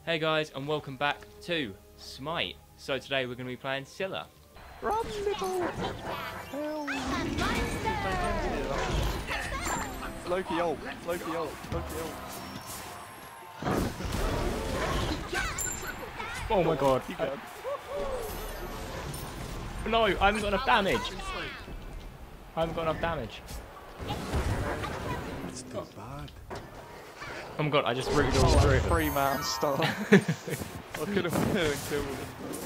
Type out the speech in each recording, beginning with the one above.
Hey guys, and welcome back to SMITE. So today we're going to be playing Scylla. Run, little hell. Loki ult, Loki ult, Loki ult. Oh my god. Keep going. No, I haven't got enough damage. I haven't got enough damage. That's too bad. Oh my god, I just rooted all through it. 3-man start. I could have been and killed him.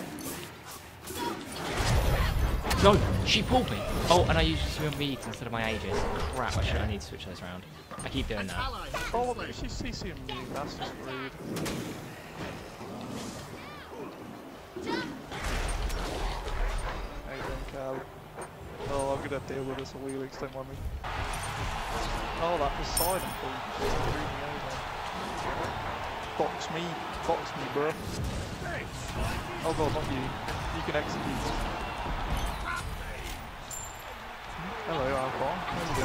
No, she pulled me. Oh, and I used swim beads instead of my Aegis. Crap, I need to switch those around. I keep doing that. Oh, she's CCing me. That's just rude. Hey, then, Cal. Oh, I'm gonna deal with this on wheelings, don't mind me. Oh, that was silent. Box me, bro. Oh god, not you. You can execute. Hello, Alpha.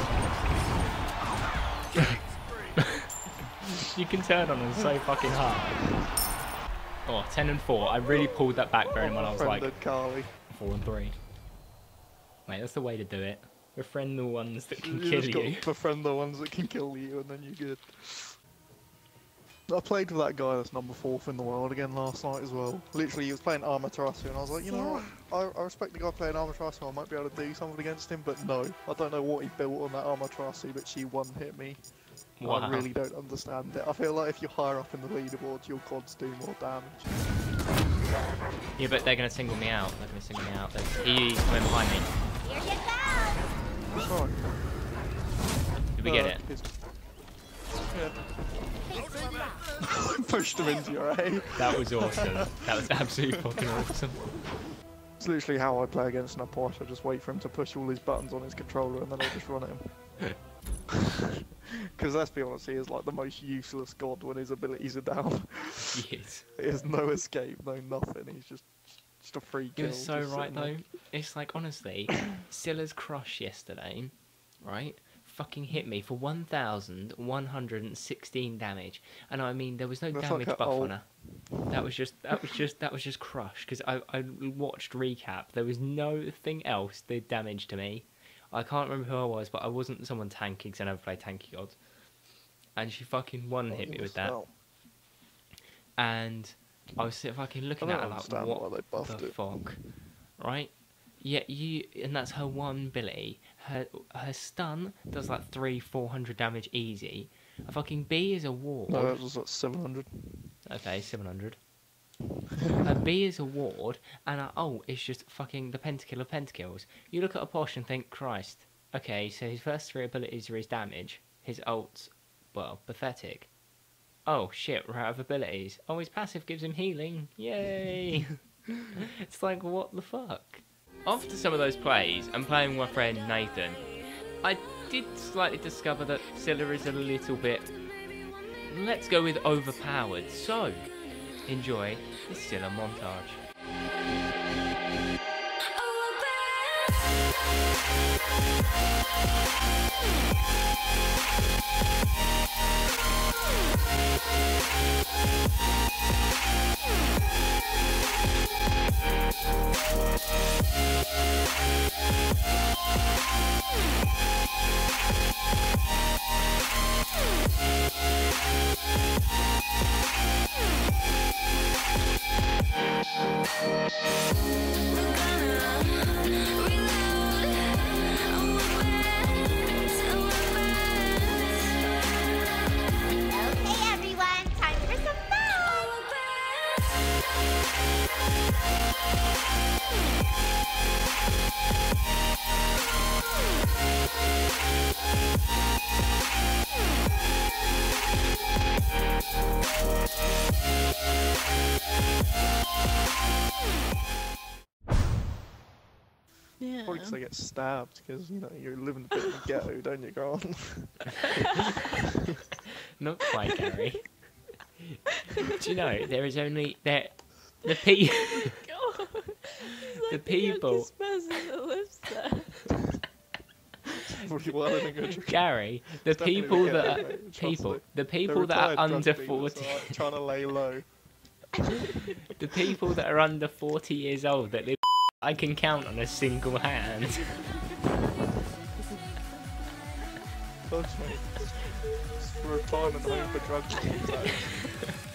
How's it going? You can turn on them so fucking hard. Oh, 10 and 4. I really pulled that back bearing in mind I was like Carly. 4 and 3. Mate, that's the way to do it. Befriend the ones that can You kill just you. got to befriend the ones that can kill you, and then you're good. I played with that guy that's number 4th in the world again last night as well. Literally, he was playing Amaterasu, and I was like, you know what? I respect the guy playing Amaterasu. I might be able to do something against him, but no, I don't know what he built on that Amaterasu, but she one-hit me. Wow. I really don't understand it. I feel like if you're higher up in the leaderboards, your gods do more damage. Yeah, but they're going to single me out. They're going to single me out. He's coming behind me. Here you go! Sorry. Did we get it? Yeah. Pushed him into your A. That was awesome. That was absolutely fucking awesome. It's literally how I play against an Aposh. I just wait for him to push all his buttons on his controller and then I'll just run at him. Because let's be honest, he is like the most useless god when his abilities are down. Yes. He has no escape, no nothing. He's just a free kill. You're so just right sitting there. though. It's like, honestly, Scylla's crush yesterday, right? Fucking hit me for 1,116 damage, and I mean there was no That's damage like buff on her. That was just crush. Because I watched recap. There was nothing else did damage to me. I can't remember who I was, but I wasn't someone tanky because I never play tanky gods. And she fucking hit me with that. And I was fucking looking at her like, what the fuck, right? Yeah, and that's her one ability. Her stun does like 300-400 damage easy. A fucking B is a ward. No, that was like 700. Okay, 700. Her B is a ward, and her ult is just fucking the pentakill of pentakills. You look at a Posh and think, Christ. Okay, so his first 3 abilities are his damage. His ult's, well, pathetic. Oh shit, we're out of abilities. Oh, his passive gives him healing. Yay! It's like, what the fuck? After some of those plays, and playing with my friend Nathan, I did slightly discover that Scylla is a little bit, let's go with overpowered. So, enjoy the Scylla montage. Okay, everyone, time for some Yeah. Probably because I get stabbed, because, you know, you're living a bit in the ghetto, don't you, Grant? Not quite, Gary. Do you know, there is only... the people... Gary, the people that are... The people that are under 40... Trying to lay low. The people that are under 40 years old that live, I can count on a single hand. Touch me. It's for retirement home for drug users.